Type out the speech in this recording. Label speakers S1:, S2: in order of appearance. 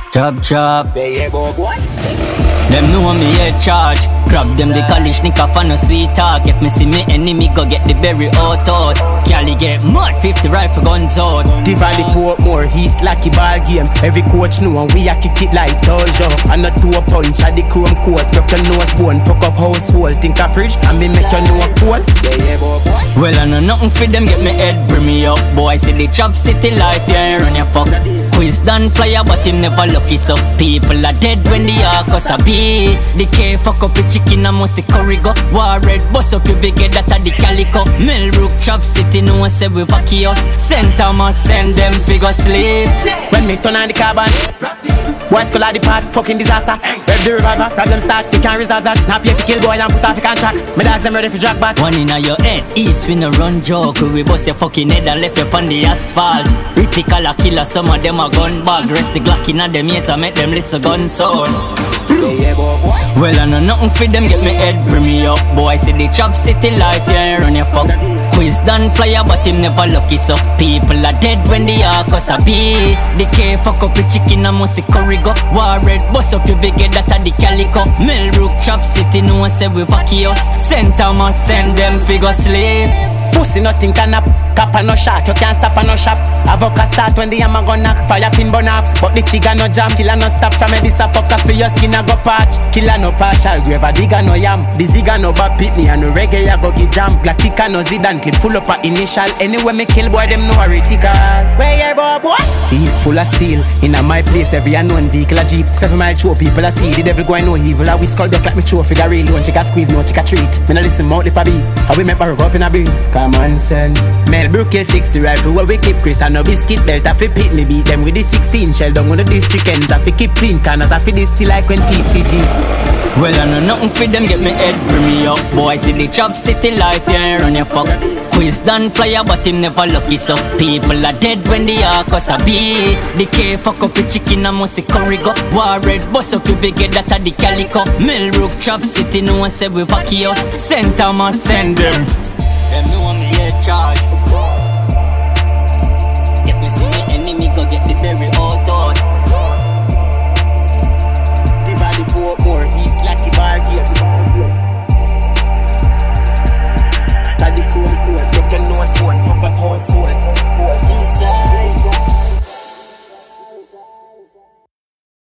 S1: Chop chop.
S2: Yeah, boy.
S1: Them know me head charge. Grab them the college nigga for no sweet talk. If me see me enemy go get the berry out. Cali get mad 50 rifle guns out.
S2: The Valley Portmore, he's lucky ball game. Every coach know and we a kick it like Dojo. And not to a punch at the chrome coat. Broke your nose bone, fuck up household. Think a fridge and me make you know a cold. Yeah, boy.
S1: Well I know nothing for them, get me head bring me up. Boy see the Chop City life, yeah run your fuck. Quiz done flyer but him never lucky so. People are dead when the Arcos a beat. The K fuck up the chicken and must curry go. War red bust up your big head that a the calico. Millbrook Chop City no one say we vacuous. Center must send them figure sleep.
S2: When me turn on the carbon, boys call out the part, fucking disaster. Rev the revolver, problem start, we can't resolve that. Now pay for kill boy and put off a contract. My dogs them ready for drag back.
S1: One in your head, east we no run joke. We bust your fucking head and left you on the asphalt. Critical a killer, some of them a gun bag. Rest the Glock in them ears and make them listen gun sound.
S2: Yeah, boy.
S1: Well I know nothing for them, get me head bring me up. Boy see the Chop City life, yeah run your fuck. Quiz done flyer but him never lucky so. People are dead when the Arcos a beat. The K fuck up the chicken and must curry go. War red bust up your big head that a the calico. Millbrook Chop City no one say we vacuous. Center must send them figure sleep.
S2: Pussy nothing can up, cap and no shot, you can't stop and no shop. Avoca start when the hammer gun knock, fire pin burn off. But the trigger no jam, killer no stop from me this a fuck up for your skin a go patch. Killer no partial, grave a digger no yam. The zigger no bad pitney and no reggae a go get jam. Black kicker no Zidane clip full up a initial. Anyway me kill boy them no a reticle. Where you boy? He's full of steel, in a my place every unknown vehicle a jeep. 7 mile show people a see, the devil going no evil. I we skull back like me show figure real. One chick a squeeze, no chick a treat. Me no listen mouth lip a beat, how we make barrow up in a breeze. Common sense. Millbrook A60 rifle where we keep Chris and no biscuit belt. I fi pit me beat them with the 16 shell down on the district ends. I fi keep clean corners, I fi this till like when TCG.
S1: Well I know nothing for them, get me head bring me up. Boy see the Chop City life, yeah run your fuck. Quiz done flyer but him never lucky so. People are dead when the Arcos a beat. The K fuck up the chicken and must curry go. War red bust up your big head that a the calico. Millbrook Chop City no one say we vacuous. Center must send them. Them know me head charge. If me see me enemy go get the berry out.
S2: The Valley Portmore, he's lucky ball game.